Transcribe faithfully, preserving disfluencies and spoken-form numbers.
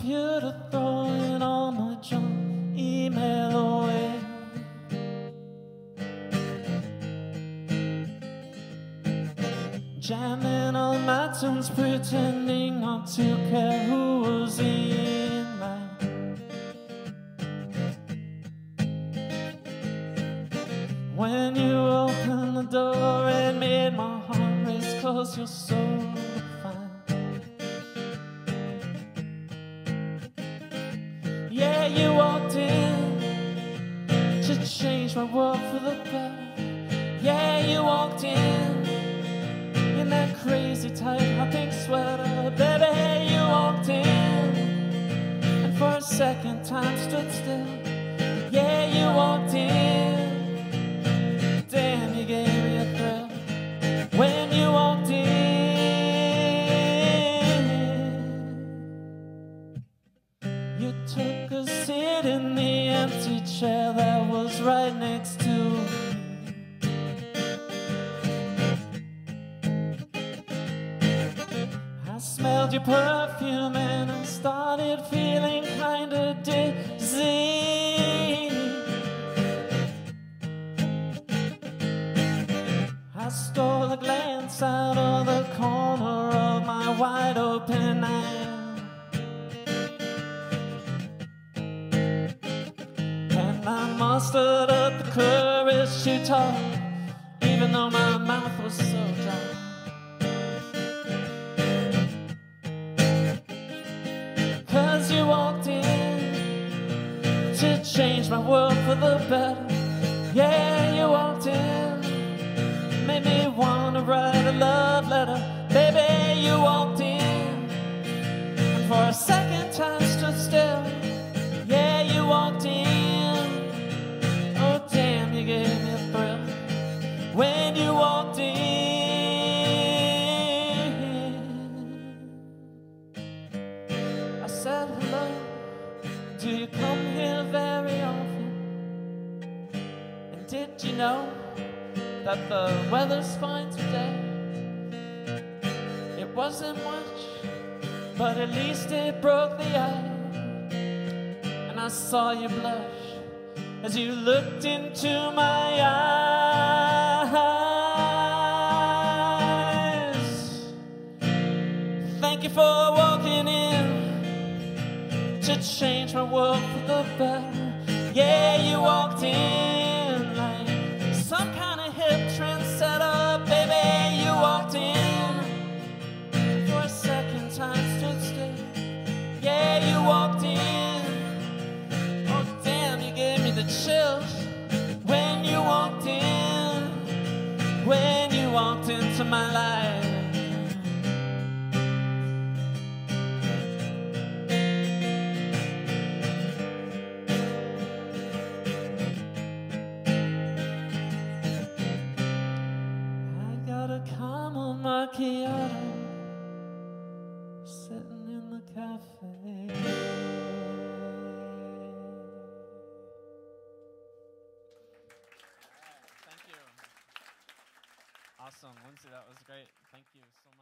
computer, throwing all my junk email away. Jamming on my tunes, pretending not to care who was in line. When you opened the door, it made my heart race, 'cause you're so fine. Yeah, you walked in to change my world for the better. Yeah, you walked in in that crazy tight hot pink sweater. Baby, you walked in and for a second time stood still. Yeah, you walked in, damn, you gave me a thrill. When you walked in, you took a seat in the empty chair that was right next to me. I smelled your perfume and I started feeling kinda dizzy. I stole a glance out of the corner of my wide open eye, and I mustered up the courage to talk, even though my mouth was so dry. Cause you walked in to change my world for the better. Yeah, you walked in, made me wanna write a love letter. Baby, you walked in and for a second time stood still. Yeah, you walked in, oh damn, you gave me a thrill. When you walked in, I said hello, do you come here very often? And did you know that the weather's fine today? It wasn't much, but at least it broke the ice. And I saw you blush as you looked into my eyes. Thank you for walking in to change my world for the better. Yeah, you walked in like some kind of hip trendsetter. Baby, you walked in for a second time stood still. Yeah, you walked in, oh damn, you gave me the chills. When you walked in, when you walked into my life. Caramel macchiato sitting in the cafe. Thank you. Awesome, Lindsay, that was great. Thank you so much.